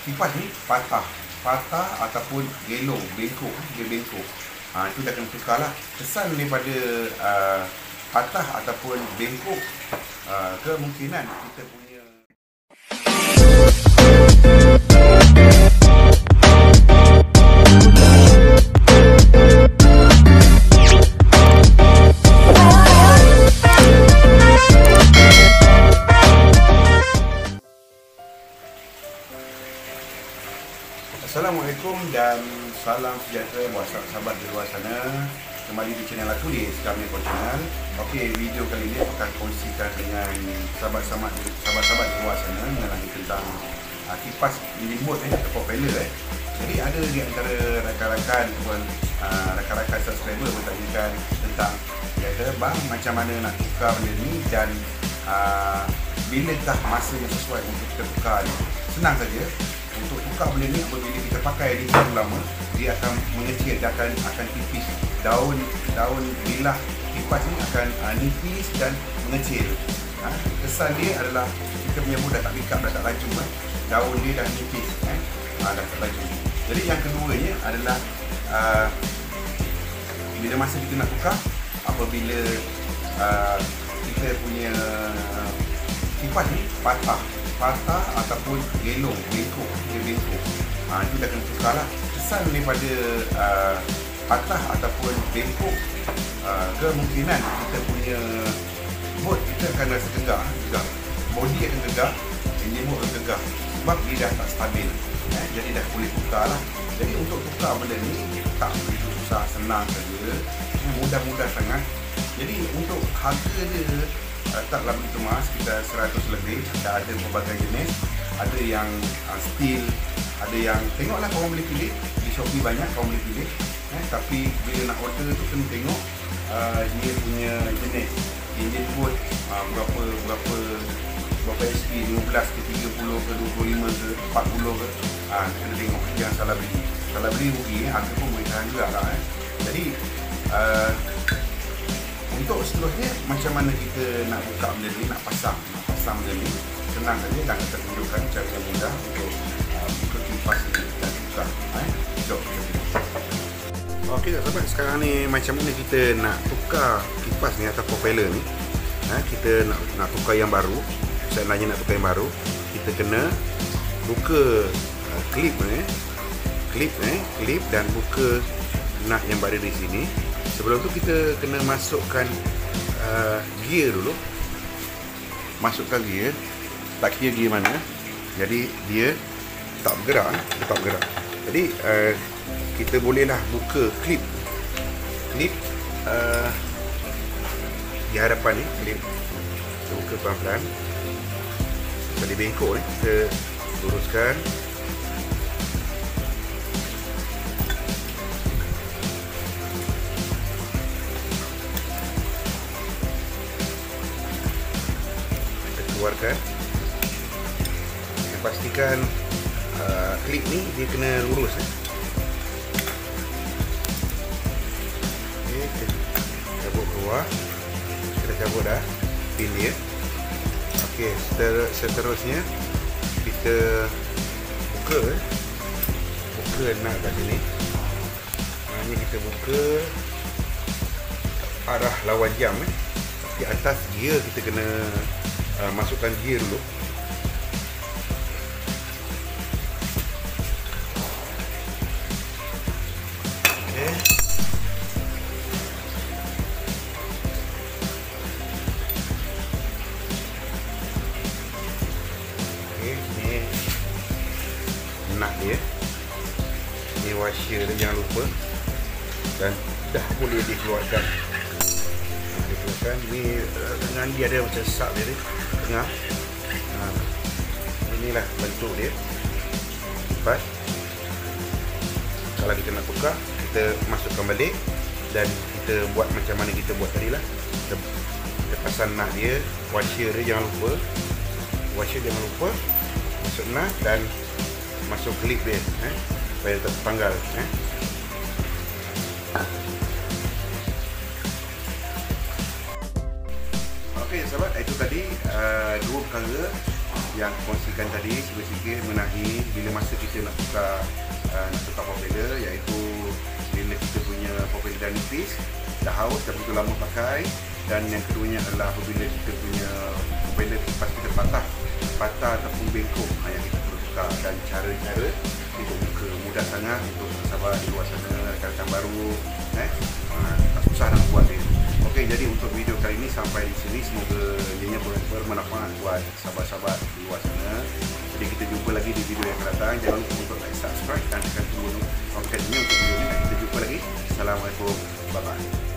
kipas ni patah ataupun gelong, bengkok, dia bengkok. Itu dah kena tukar lah. Kesan daripada patah ataupun bengkok, kemungkinan kita punya Assalamualaikum dan salam sejahtera buat sahabat di luar sana. Kembali di channel aku di Iskamiko Channel. Okey, video kali ini akan kongsikan dengan sahabat-sahabat di luar sana mengenai tentang kipas engine mode atau propeller. Jadi ada di antara rakan-rakan rakan-rakan subscriber bertanyakan tentang bang, macam mana nak tukar benda ni dan bilakah masa yang sesuai untuk kita tukar ni. Senang saja. Untuk tukar benda ni, apabila kita pakai dia terlalu lama, dia akan mengecil, dia akan tipis. Daun bilah kipas ni akan nipis dan mengecil. Kesan dia adalah kita punya mudah tak pick up, dah tak laju. Daun dia dah nipis, dah tak laju. Jadi yang keduanya adalah bila masa kita nak tukar, apabila kita punya kipas ni patah ataupun gelong, bengkok, dia bengkok. Itu dah kena tukar lah. Kesan daripada patah ataupun bengkok, kemungkinan kita punya bot kita akan rasa gegak. Body akan gegak, engine mode akan gegak sebab dia dah tak stabil. Jadi dah boleh tukar lah. Jadi untuk tukar benda ni tak begitu susah, senang saja, mudah-mudah sangat. Jadi untuk harga dia taklah begitu mahal, sekitar 100 lebih. Ada pelbagai jenis, ada yang steel, ada yang tengoklah, korang boleh pilih di Shopee, banyak korang boleh pilih. Tapi bila nak order tu kena tengok dia punya jenis engine mode, berapa HP, 15 ke 30 ke 25 ke 40 ke, kena tengok, jangan salah beli rugi, harga pun boleh tahan juga lah. Jadi untuk seterusnya, macam mana kita nak buka benda ni, nak pasang benda ni, senang saja dan kita tunjukkan cara yang mudah untuk buka kipas ni dan tukar. Jom kita tengok. Okey sahabat, sekarang ni macam mana kita nak tukar kipas ni atau propeller ni. Kita nak tukar yang baru. Sebenarnya nak tukar yang baru, kita kena buka klip dan buka nut yang berada di sini. Sebelum tu kita kena masukkan gear dulu. Masukkan gear. Tak kira gear mana. Jadi dia tak bergerak. Jadi kita bolehlah buka klip di hadapan ni. Klip kita buka pelan-pelan. Tadi bengkok ni kita luruskan. Keluarkan. Pastikan klip ni dia kena lurus. Okey, kita cabut keluar. Kita cabut dah pin dia. Okey, seterusnya kita buka nut kat sini. Maknanya kita buka arah lawan jam. Di atas gear kita kena masukkan gear dulu. Okey. Ni nut dia. Ni washer dia, jangan lupa. Dan dah boleh dikeluarkan. Ni dengan dia ada macam sak dia ni tengah. Inilah bentuk dia. Kipas. Kalau kita nak tukar, kita masukkan balik dan kita buat macam mana kita buat tadi lah. Kita pasang nut dia, washer dia jangan lupa. Masuk nut dan masuk klip dia, supaya tak terpanggal. Okey sahabat, itu tadi dua perkara yang kongsikan tadi sikit-sikit mengenai bila masa kita nak tukar propeller, iaitu bila kita punya propeller dah nipis, dah haus, dah begitu lama pakai. Dan yang keduanya adalah apabila kita punya propeller kipas kita patah ataupun bengkok, yang kita perlu tukar. Dan cara-cara itu mudah sangat untuk sahabat di luar sana, rekan-rekan baru, tak susah nak buat dia. Okey, jadi untuk video kali ini sampai di sini, semoga ianya bermanfaat buat sahabat-sahabat di luar sana. Jadi kita jumpa lagi di video yang akan datang. Jangan lupa untuk like, subscribe dan tekan tombol notifikasinya untuk video ini. Dan kita jumpa lagi. Assalamualaikum, bye bye.